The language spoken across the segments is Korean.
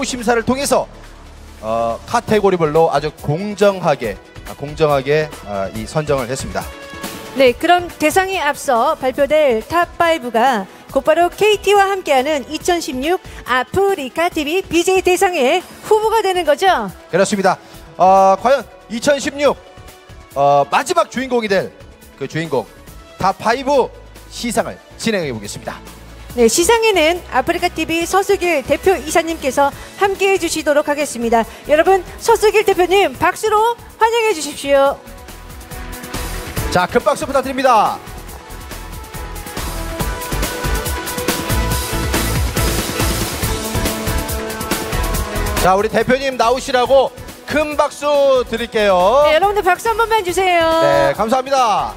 내부 심사를 통해서 카테고리별로 아주 공정하게 이 선정을 했습니다. 네, 그럼 대상에 앞서 발표될 탑5가 곧바로 KT와 함께하는 2016 아프리카 TV BJ 대상의 후보가 되는 거죠? 그렇습니다. 과연 2016 마지막 주인공이 될 그 주인공 탑5 시상을 진행해 보겠습니다. 네, 시상에는 아프리카 TV 서수길 대표 이사님께서 함께해 주시도록 하겠습니다. 여러분, 서수길 대표님 박수로 환영해 주십시오. 자, 큰 박수 부탁드립니다. 자, 우리 대표님 나오시라고 큰 박수 드릴게요. 네, 여러분들 박수 한 번만 주세요. 네, 감사합니다.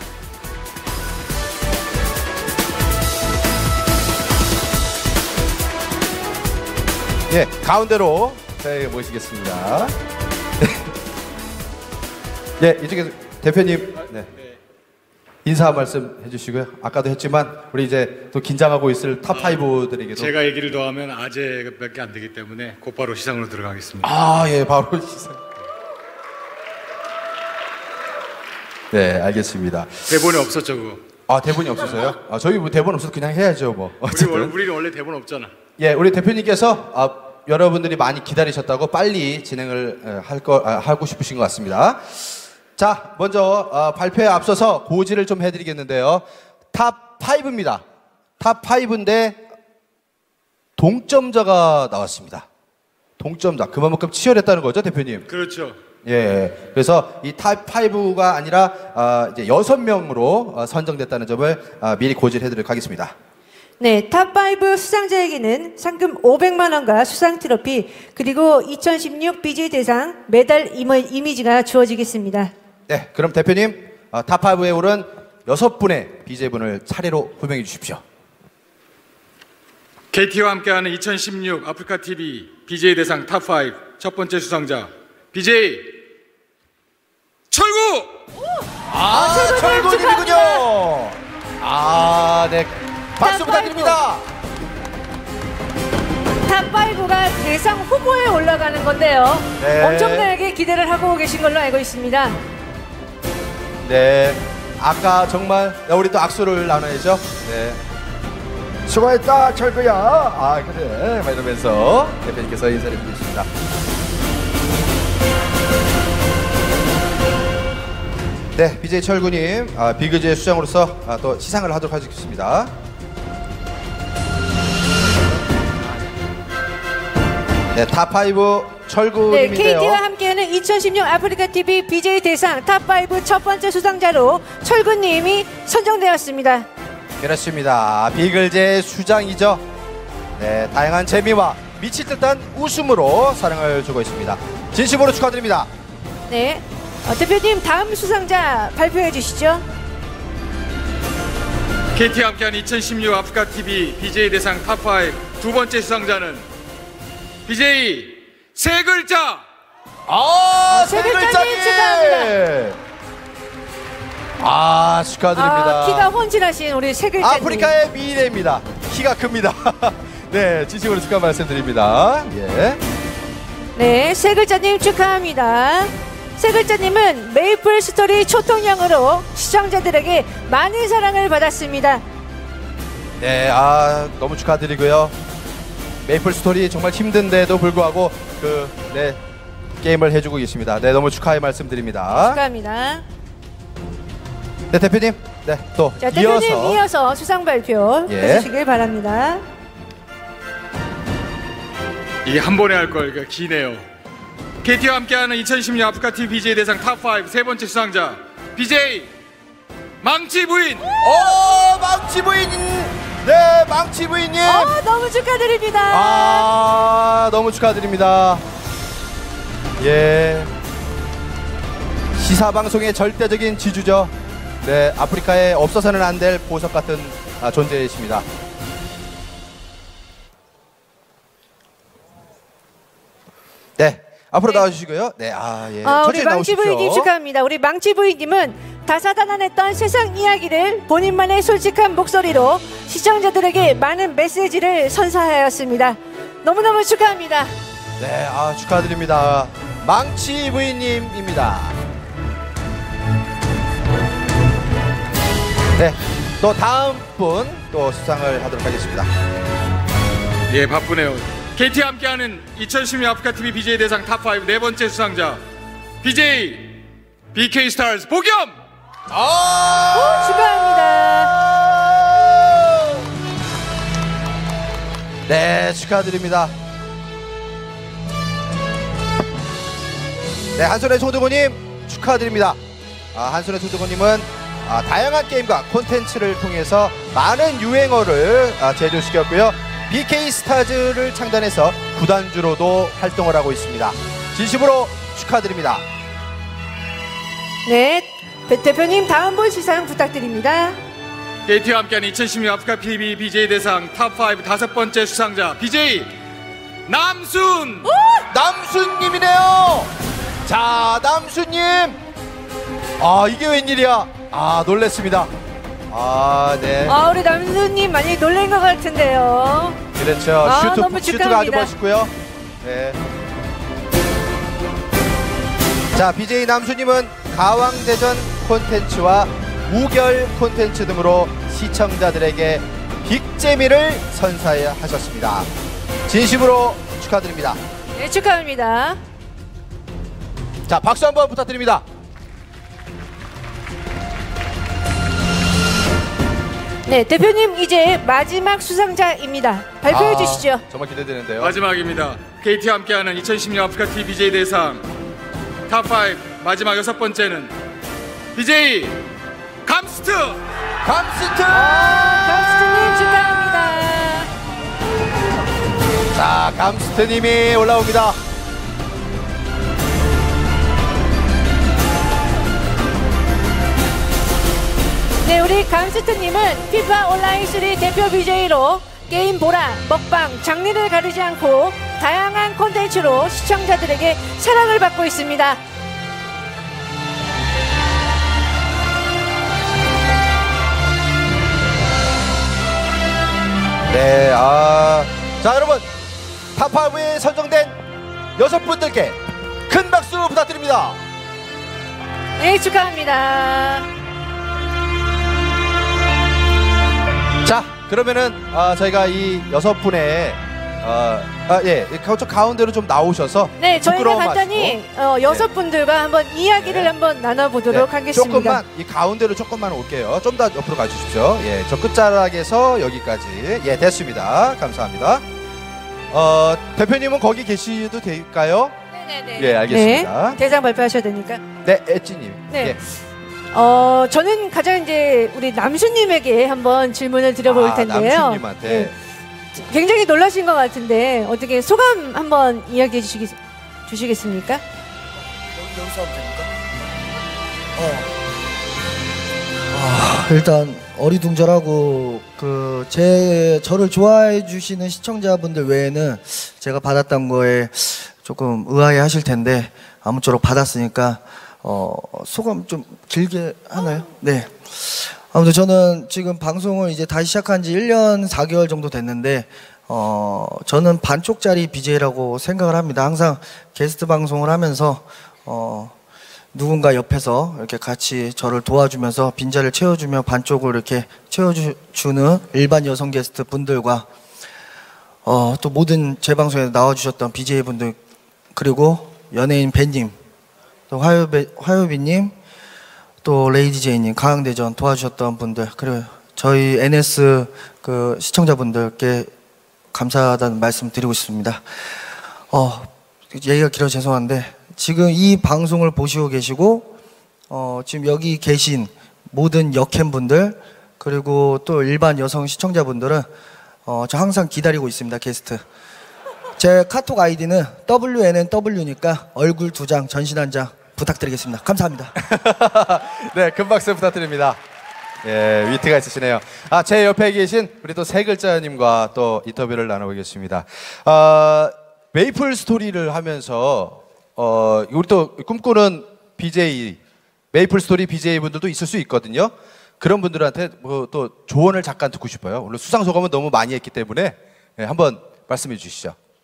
예, 가운데로 모시겠습니다. 예, 이쪽에서 대표님 인사 한 말씀 해주시고요. 아까도 했지만 우리 이제 또 긴장하고 있을 탑5들에게도 제가 얘기를 더 하면 아재밖에 안 되기 때문에 곧바로 시상으로 들어가겠습니다. 예, 바로 시상. 네, 알겠습니다. 대본에 없었죠, 그거. 대본이 없었어요? 저희 뭐 대본 없어서 그냥 해야죠, 뭐. 우리는 원래 대본 없잖아. 예, 우리 대표님께서 여러분들이 많이 기다리셨다고 빨리 진행을 하고 싶으신 것 같습니다. 자, 먼저 발표에 앞서서 고지를 좀 해드리겠는데요. 탑5입니다. 탑5인데 동점자가 나왔습니다. 동점자, 그만큼 치열했다는 거죠, 대표님? 그렇죠. 예, 그래서 이 탑5가 아니라 이제 6명으로 선정됐다는 점을 미리 고지를 해드리도록 하겠습니다. 네, 탑5 수상자에게는 상금 500만 원과 수상 트로피 그리고 2016 BJ 대상 메달 이미지가 주어지겠습니다. 네, 그럼 대표님 탑5에 오른 6분의 BJ분을 차례로 호명해 주십시오. KT와 함께하는 2016 아프리카 TV BJ 대상 탑5 첫 번째 수상자 BJ 철구! 철구님이군요. 네, 박수 부탁드립니다. 탑5가 대상 후보에 올라가는 건데요. 네. 엄청나게 기대를 하고 계신 걸로 알고 있습니다. 네, 아까 정말 우리 또 악수를 나눠야죠. 네, 수고했다 철구야. 그래, 막 이러면서 대표님께서 인사를 해주셨습니다. 네, BJ 철구님 비그제 수장으로서 또 시상을 하도록 하겠습니다. 네, 탑5 철구님인데요. 네, KT와 함께하는 2016 아프리카 TV BJ 대상 탑5 첫 번째 수상자로 철구님이 선정되었습니다. 그렇습니다. 비글제 수장이죠. 네, 다양한 재미와 미칠 듯한 웃음으로 사랑을 주고 있습니다. 진심으로 축하드립니다. 네, 대표님 다음 수상자 발표해 주시죠. KT와 함께하는 2016 아프리카 TV BJ 대상 탑5 두 번째 수상자는 BJ 세 글자! 세 글자님 축하합니다. 축하드립니다. 키가 혼질하신 우리 세 글자님. 아프리카의 미래입니다. 키가 큽니다. 네, 진심으로 축하 말씀드립니다. 예. 네, 세 글자님 축하합니다. 세 글자님은 메이플 스토리 초통령으로 시청자들에게 많은 사랑을 받았습니다. 네, 너무 축하드리고요. 메이플 스토리 정말 힘든데도 불구하고 게임을 해주고 계십니다. 네, 너무 축하의 말씀드립니다. 축하합니다. 네, 대표님. 네, 또 자, 대표님 이어서 수상 발표 해주시길 바랍니다. 이게 한 번에 할 걸, 기네요. KT와 함께하는 2016 아프리카 TV BJ 대상 탑5 세 번째 수상자 BJ 망치 부인. 망치 부인. 네, 망치 부인님. 너무 축하드립니다. 너무 축하드립니다. 예. 시사방송의 절대적인 지주죠. 네, 아프리카에 없어서는 안 될 보석 같은 존재이십니다. 네, 앞으로 나와주시고요. 네, 예. 우리 망치 부인님 축하합니다. 우리 망치 부인님은 다사다난했던 세상 이야기를 본인만의 솔직한 목소리로 시청자들에게 많은 메시지를 선사하였습니다. 너무너무 축하합니다. 네, 축하드립니다. 망치 부인님입니다. 네, 또 다음 분 또 수상을 하도록 하겠습니다. 예, 바쁘네요. KT와 함께하는 2016 아프리카TV BJ 대상 탑5 네 번째 수상자 BJ BK 스타즈 복염! 축하합니다. 네, 축하드립니다. 네, 한손의 소드고님 축하드립니다. 한손의 소드고님은 다양한 게임과 콘텐츠를 통해서 많은 유행어를 제조시켰고요. BK 스타즈를 창단해서 구단주로도 활동을 하고 있습니다. 진심으로 축하드립니다. 네, 대표님 다음 분 시상 부탁드립니다. KT와 함께하는 2016 아프리카TV BJ 대상 탑5 다섯 번째 수상자 BJ 남순! 남순님이네요. 자, 남순님. 이게 웬일이야? 놀랬습니다. 네. 우리 남수님 많이 놀란 것 같은데요. 그렇죠. 너무 슈트가 아주 축하합니다. 멋있고요. 네. 자, BJ 남수님은 가왕대전 콘텐츠와 우결 콘텐츠 등으로 시청자들에게 빅재미를 선사하셨습니다. 진심으로 축하드립니다. 네, 축하합니다. 자, 박수 한번 부탁드립니다. 네, 대표님 이제 마지막 수상자입니다. 발표해 주시죠. 정말 기대되는데요. 마지막입니다. KT와 함께하는 2016 아프리카TV BJ 대상 탑5 마지막 여섯 번째는 BJ 감스트! 감스트! 감스트님 축하합니다. 자, 감스트님이 올라옵니다. 네, 우리 감스트님은 FIFA 온라인 3 대표 BJ로 게임 보라, 먹방, 장르를 가리지 않고 다양한 콘텐츠로 시청자들에게 사랑을 받고 있습니다. 네, 자, 여러분, 탑5에 선정된 6분들께 큰 박수 부탁드립니다. 네, 축하합니다. 자, 그러면은 저희가 이 6분의 저 가운데로 좀 나오셔서 네, 저희가 부끄러워 간단히 마시고. 6분들과 한번 이야기를 한번 나눠보도록 하겠습니다. 조금만 이 가운데로 조금만 올게요. 좀 더 옆으로 가주십시오. 예, 저 끝자락에서 여기까지. 예, 됐습니다. 감사합니다. 대표님은 거기 계시도 될까요? 네네네. 예, 알겠습니다. 네, 대상 발표하셔야 되니까. 네, 엣지님. 네. 예. 저는 가장 이제 우리 남수님에게 한번 질문을 드려볼 텐데요. 남수님한테. 네. 굉장히 놀라신 것 같은데 어떻게 소감 한번 이야기해 주시겠습니까? 여기서 하면 됩니까? 일단 어리둥절하고 저를 좋아해 주시는 시청자분들 외에는 제가 받았던 거에 조금 의아해 하실 텐데 아무쪼록 받았으니까 소감 좀 길게 하나요? 네. 아무튼 저는 지금 방송을 이제 다시 시작한 지 1년 4개월 정도 됐는데 저는 반쪽짜리 BJ라고 생각을 합니다. 항상 게스트 방송을 하면서 누군가 옆에서 이렇게 같이 저를 도와주면서 빈자리를 채워주며 반쪽을 이렇게 채워주는 일반 여성 게스트 분들과 또 모든 제 방송에 나와주셨던 BJ 분들 그리고 연예인 밴님 또 화요비님 또 레이디제이님 가왕대전 도와주셨던 분들 그리고 저희 NS 시청자분들께 감사하다는 말씀 드리고 싶습니다. 얘기가 길어서 죄송한데 지금 이 방송을 보시고 계시고 지금 여기 계신 모든 여캠분들 그리고 또 일반 여성 시청자분들은 저 항상 기다리고 있습니다. 게스트 제 카톡 아이디는 WNNW니까 얼굴 2장 전신 1장 부탁드리겠습니다. 감사합니다. 네, 큰 박수 부탁드립니다. 예, 위트가 있으시네요. 제 옆에 계신 우리 또 세 글자님과 또 인터뷰를 나눠보겠습니다. 메이플 스토리를 하면서 우리 또 꿈꾸는 BJ, 메이플 스토리 BJ 분들도 있을 수 있거든요. 그런 분들한테 뭐 또 조언을 잠깐 듣고 싶어요. 오늘 수상 소감은 너무 많이 했기 때문에 한번 말씀해 주시죠.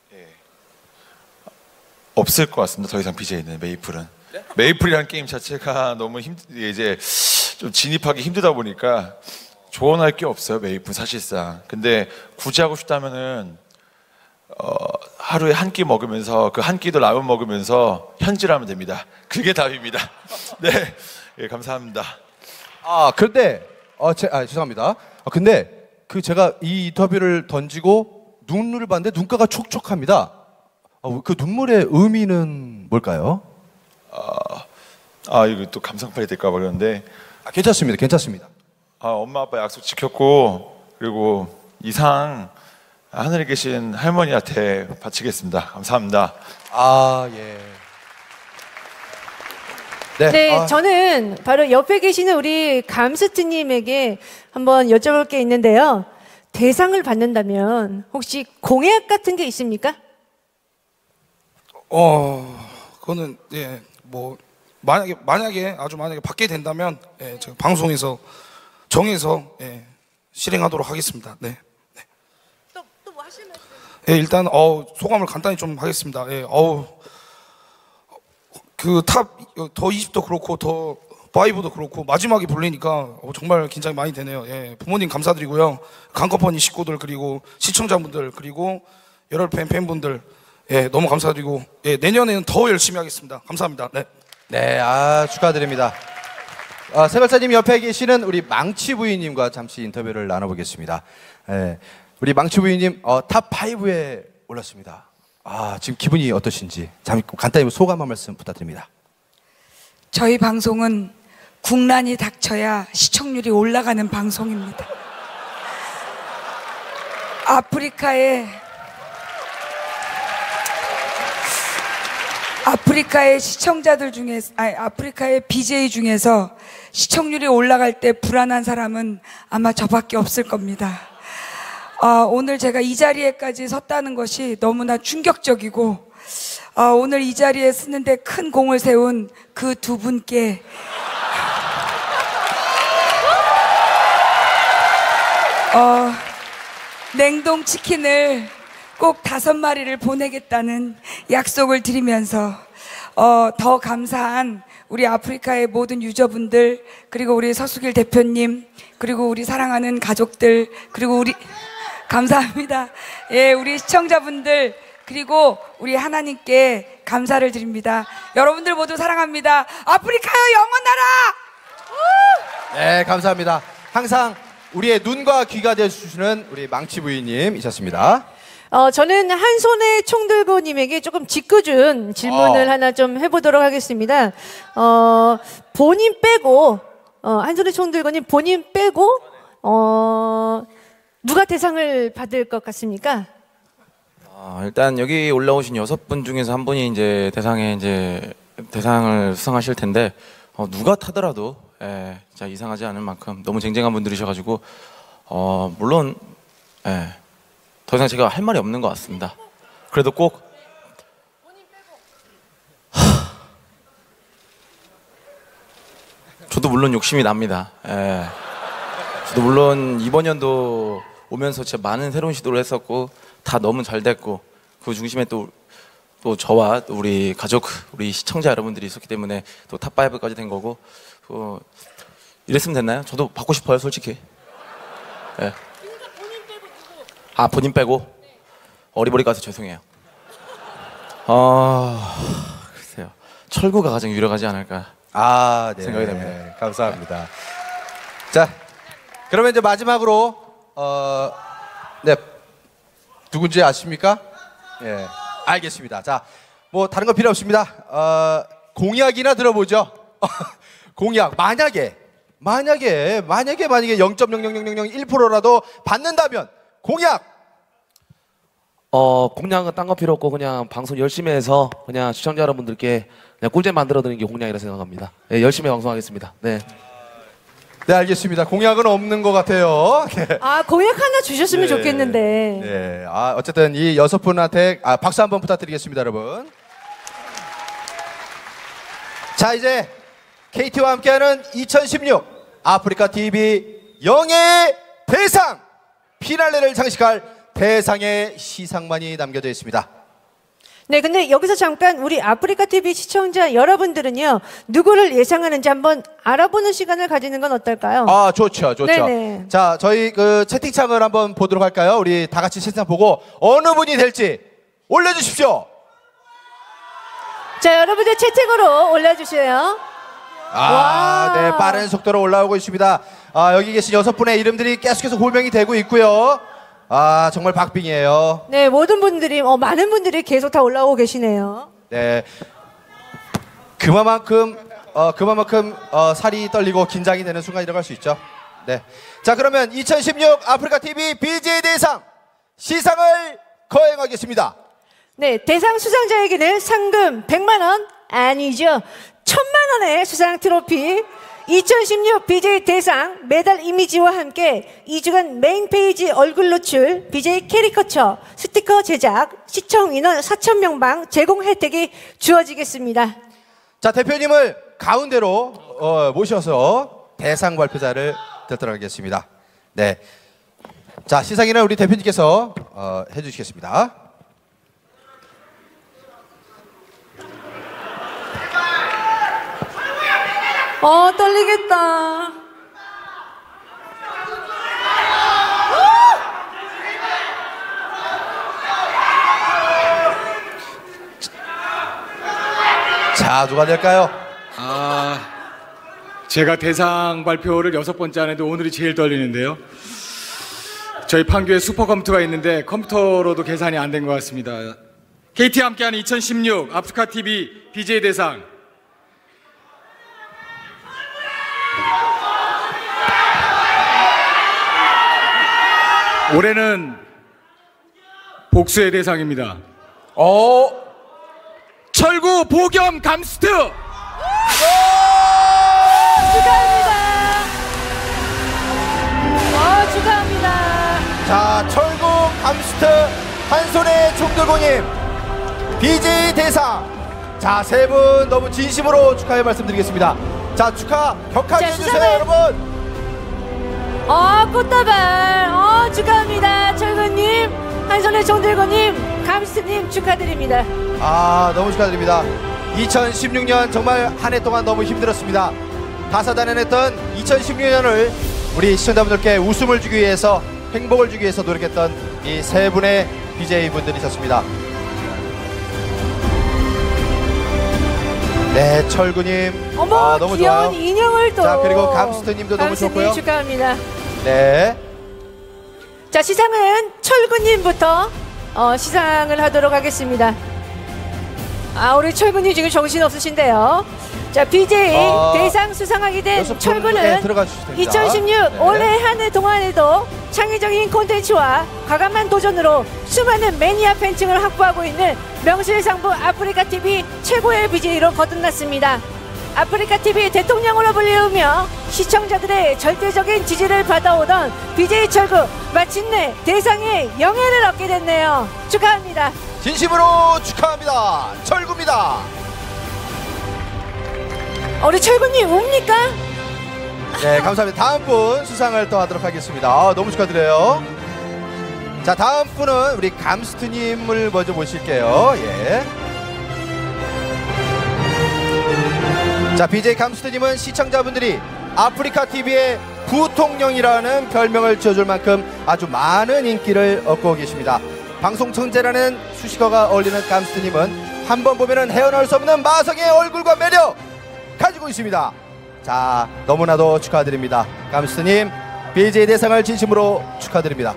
없을 것 같습니다. 더 이상 BJ는 메이플은. 메이플이라는 게임 자체가 너무 이제 좀 진입하기 힘들다 보니까 조언할 게 없어요. 메이플 사실상. 근데 굳이 하고 싶다면은 하루에 한 끼 먹으면서 그 한 끼도 라면 먹으면서 현질하면 됩니다. 그게 답입니다. 네, 예, 감사합니다. 그런데 죄송합니다. 근데 제가 이 인터뷰를 던지고 눈을 봤는데 눈가가 촉촉합니다. 그 눈물의 의미는 뭘까요? 이거 또 감상팔이 될까 봐 그러는데 괜찮습니다. 괜찮습니다. 엄마 아빠 약속 지켰고 그리고 이상 하늘에 계신 할머니한테 바치겠습니다. 감사합니다. 예. 네, 저는 바로 옆에 계시는 우리 감스트님에게 한번 여쭤볼 게 있는데요. 대상을 받는다면 혹시 공약 같은 게 있습니까? 그거는 뭐 만약에 만약에 받게 된다면 제가 방송에서 정해서 실행하도록 하겠습니다. 네. 또 뭐 하실 말씀? 일단 소감을 간단히 좀 하겠습니다. 그 탑 더 20도 그렇고 더 5도 그렇고 마지막에 불리니까 정말 긴장이 많이 되네요. 부모님 감사드리고요. 강커퍼니 식구들 그리고 시청자분들 그리고 열혈 팬분들 너무 감사드리고 내년에는 더 열심히 하겠습니다. 감사합니다. 네, 축하드립니다. 세발사님 옆에 계시는 우리 망치 부인님과 잠시 인터뷰를 나눠보겠습니다. 우리 망치 부인님 탑 5에 올랐습니다. 지금 기분이 어떠신지 간단히 소감 한 말씀 부탁드립니다. 저희 방송은 국난이 닥쳐야 시청률이 올라가는 방송입니다. 아프리카의 시청자들 중에서, 아프리카의 BJ 중에서 시청률이 올라갈 때 불안한 사람은 아마 저밖에 없을 겁니다. 오늘 제가 이 자리에까지 섰다는 것이 너무나 충격적이고, 오늘 이 자리에 서는데 큰 공을 세운 그 두 분께 냉동 치킨을 꼭 5마리를 보내겠다는 약속을 드리면서 더 감사한 우리 아프리카의 모든 유저분들, 그리고 우리 서수길 대표님, 그리고 우리 사랑하는 가족들, 그리고 감사합니다. 우리 시청자분들, 그리고 우리 하나님께 감사를 드립니다. 여러분들 모두 사랑합니다. 아프리카여 영원하라! 네, 감사합니다. 항상 우리의 눈과 귀가 되어주시는 우리 망치 부인님이셨습니다. 저는 한 손에 총 들고님에게 조금 짓궂은 질문을 하나 좀 해보도록 하겠습니다. 본인 빼고, 한 손에 총 들고님 본인 빼고, 누가 대상을 받을 것 같습니까? 일단 여기 올라오신 6분 중에서 한 분이 이제 대상을 수상하실 텐데, 누가 타더라도, 진짜 이상하지 않을 만큼 너무 쟁쟁한 분들이셔가지고, 물론, 더 이상 제가 할 말이 없는 것 같습니다. 그래도 꼭 저도 물론 욕심이 납니다. 저도 물론 이번 연도 오면서 진짜 많은 새로운 시도를 했었고 다 너무 잘 됐고 그 중심에 또 저와 또 우리 가족, 우리 시청자 여러분들이 있었기 때문에 또 탑5까지 된 거고 이랬으면 됐나요? 저도 받고 싶어요, 솔직히. 본인 빼고? 어리버리 가서 죄송해요. 글쎄요. 철구가 가장 유력하지 않을까 네. 생각이 됩니다. 감사합니다. 자, 그러면 이제 마지막으로 누군지 아십니까? 알겠습니다. 자, 뭐 다른 거 필요 없습니다. 공약이나 들어보죠. 공약. 만약에 0.00001%라도 받는다면 공약. 공약은 딴 거 필요 없고 그냥 방송 열심히 해서 그냥 시청자 여러분들께 그냥 꿀잼 만들어 드리는 게 공약이라 생각합니다. 열심히 방송하겠습니다. 네, 알겠습니다. 공약은 없는 것 같아요. 공약 하나 주셨으면 좋겠는데. 어쨌든 이 6분한테 박수 한번 부탁드리겠습니다, 여러분. 자, 이제 KT와 함께하는 2016 아프리카 TV 영예의 대상 피날레를 장식할 대상의 시상만이 남겨져 있습니다. 네, 근데 여기서 잠깐 우리 아프리카 TV 시청자 여러분들은요, 누구를 예상하는지 한번 알아보는 시간을 가지는 건 어떨까요? 아, 좋죠, 좋죠. 네네. 자, 저희 그 채팅창을 한번 보도록 할까요? 우리 다 같이 채팅창 보고 어느 분이 될지 올려주십시오. 자, 여러분들 채팅으로 올려주세요. 와. 네, 빠른 속도로 올라오고 있습니다. 아, 여기 계신 6분의 이름들이 계속해서 호명이 되고 있고요. 아, 정말 박빙이에요. 네, 모든 분들이, 많은 분들이 계속 다 올라오고 계시네요. 네. 그만큼 살이 떨리고 긴장이 되는 순간이라고 할 수 있죠. 네. 자, 그러면 2016 아프리카 TV BJ 대상 시상을 거행하겠습니다. 네, 대상 수상자에게는 상금 100만 원 아니죠. 1000만 원의 수상 트로피, 2016 BJ 대상 메달 이미지와 함께 2주간 메인 페이지 얼굴 노출, BJ 캐리커처, 스티커 제작, 시청 인원 4,000명방 제공 혜택이 주어지겠습니다. 자, 대표님을 가운데로 모셔서 대상 발표자를 듣도록 하겠습니다. 네. 자, 시상에는 우리 대표님께서 해주시겠습니다. 떨리겠다. 자, 누가 될까요? 제가 대상 발표를 6번째 하는데 오늘이 제일 떨리는데요. 저희 판교에 슈퍼컴퓨터가 있는데 컴퓨터로도 계산이 안 된 것 같습니다. KT와 함께하는 2016 아프리카 TV BJ 대상 올해는 복수의 대상입니다. 철구 보겸 감스트. 축하합니다. 축하합니다. 자, 철구 감스트 한손의 총들고님 BJ 대상. 자, 세 분 너무 진심으로 축하의 말씀드리겠습니다. 자, 축하 격하게 해주세요, 여러분. 꽃다발. 축하합니다. 철구님, 한손의 총들고님, 감스트님 축하드립니다. 아, 너무 축하드립니다. 2016년 정말 한 해 동안 너무 힘들었습니다. 다사다난했던 2016년을 우리 시청자분들께 웃음을 주기 위해서, 행복을 주기 위해서 노력했던 이 세 분의 BJ분들이셨습니다. 네, 철구님. 너무 귀여운 좋아요. 인형을 또. 자, 그리고 감스트님도 너무 좋고요. 축하합니다. 네. 자, 시상은 철구님부터 시상을 하도록 하겠습니다. 우리 철구님 지금 정신 없으신데요. 자, BJ 대상 수상하게 된 철구는 2016 올해 한 해 동안에도 창의적인 콘텐츠와 과감한 도전으로 수많은 매니아 팬층을 확보하고 있는 명실상부 아프리카 TV 최고의 BJ로 거듭났습니다. 아프리카 TV 대통령으로 불리우며 시청자들의 절대적인 지지를 받아오던 BJ 철구, 마침내 대상의 영예를 얻게 됐네요. 축하합니다. 진심으로 축하합니다. 철구입니다. 우리 철구님 웁니까? 네, 감사합니다. 다음 분 수상을 또 하도록 하겠습니다. 너무 축하드려요. 자, 다음 분은 우리 감스트님을 먼저 모실게요. 예. 자, BJ 감스트님은 시청자분들이 아프리카 TV의 부통령이라는 별명을 지어줄 만큼 아주 많은 인기를 얻고 계십니다. 방송 천재라는 수식어가 어울리는 감스트님은 한 번 보면은 헤어나올 수 없는 마성의 얼굴과 매력 가지고 있습니다. 자, 너무나도 축하드립니다. 감스트님, BJ 대상을 진심으로 축하드립니다.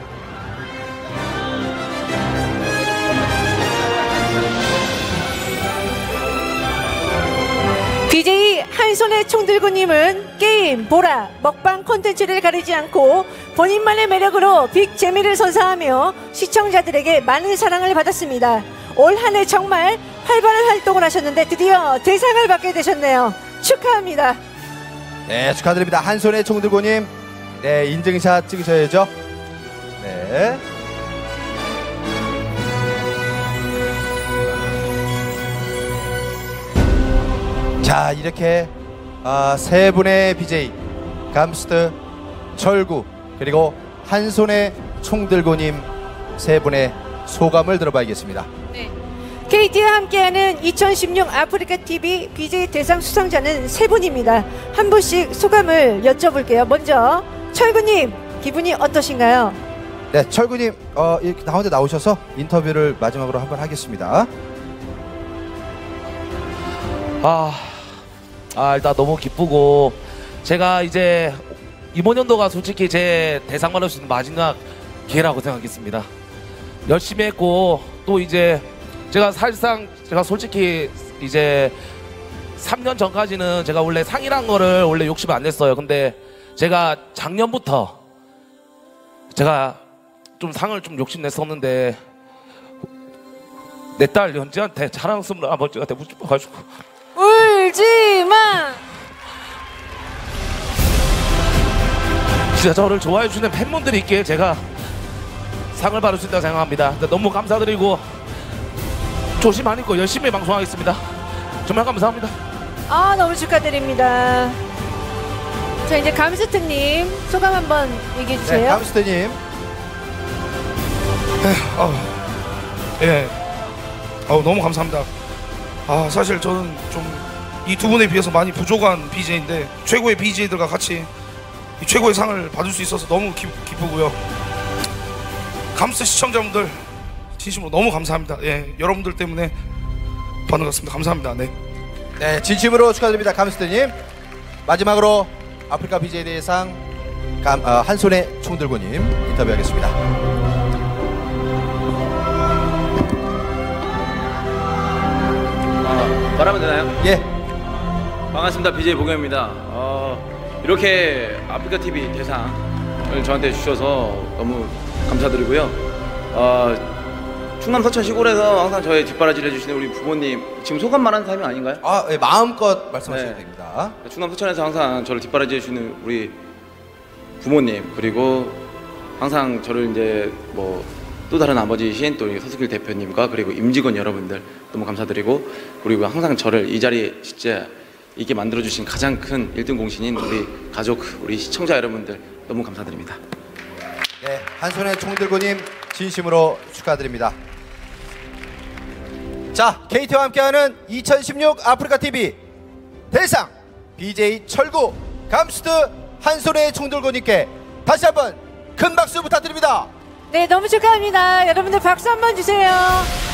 BJ 한손의 총들고님은 게임, 보라, 먹방 콘텐츠를 가리지 않고 본인만의 매력으로 빅 재미를 선사하며 시청자들에게 많은 사랑을 받았습니다. 올 한 해 정말 활발한 활동을 하셨는데 드디어 대상을 받게 되셨네요. 축하합니다. 네, 축하드립니다. 한손의 총들고님. 네, 인증샷 찍으셔야죠. 네. 자, 이렇게 세 분의 BJ 감스트, 철구, 그리고 한손의 총들고님 세 분의 소감을 들어봐야겠습니다. 네. KT와 함께하는 2016 아프리카 TV BJ 대상 수상자는 3분입니다. 한 분씩 소감을 여쭤볼게요. 먼저 철구님 기분이 어떠신가요? 네, 철구님 이렇게 가운데 나오셔서 인터뷰를 마지막으로 한번 하겠습니다. 일단 너무 기쁘고 제가 이제 이번 연도가 솔직히 제 대상 받을 수 있는 마지막 기회라고 생각했습니다. 열심히 했고 또 이제 제가 사실상 제가 솔직히 이제 3년 전까지는 제가 원래 상이란 거를 원래 욕심 안 냈어요. 근데 제가 작년부터 제가 좀 상을 좀 욕심 냈었는데 내 딸 연지한테 자랑스러운 아버지가 되고 싶어가지고 울지마. 진짜 저를 좋아해 주는 팬분들이 있기에 제가 상을 받을 수 있다고 생각합니다. 너무 감사드리고 조심 안 입고 열심히 방송하겠습니다. 정말 감사합니다. 너무 축하드립니다. 자, 이제 감스트님 소감 한번 얘기해 주세요. 네, 감스트님. 너무 감사합니다. 사실 저는 좀 이 두 분에 비해서 많이 부족한 BJ인데 최고의 BJ들과 같이 이 최고의 상을 받을 수 있어서 너무 기쁘고요. 감스 시청자분들 진심으로 너무 감사합니다. 예, 여러분들 때문에 받는 것 같습니다. 감사합니다. 네. 네, 진심으로 축하드립니다. 감스트님. 마지막으로 아프리카 BJ 대상 한손에 총들고님 인터뷰하겠습니다. 말하면 되나요? 예. 반갑습니다. BJ 보경입니다. 이렇게 아프리카 TV 대상을 저한테 주셔서 너무 감사드리고요. 충남 서천 시골에서 항상 저의 뒷바라지를 해주시는 우리 부모님, 지금 소감 말하는 타이밍 아닌가요? 예, 마음껏 말씀하셔도 네. 됩니다. 충남 서천에서 항상 저를 뒷바라지 해주시는 우리 부모님, 그리고 항상 저를 이제 뭐 또 다른 아버지이신 또 서수길 대표님과 그리고 임직원 여러분들 너무 감사드리고, 그리고 항상 저를 이 자리에 진짜 있게 만들어주신 가장 큰 1등 공신인 우리 가족, 우리 시청자 여러분들 너무 감사드립니다. 네, 한손에 총들고님 진심으로 축하드립니다. 자, KT와 함께하는 2016 아프리카 TV 대상 BJ 철구 감스트 한손에 총들고님께 다시 한번 큰 박수 부탁드립니다. 네, 너무 축하합니다. 여러분들 박수 한번 주세요.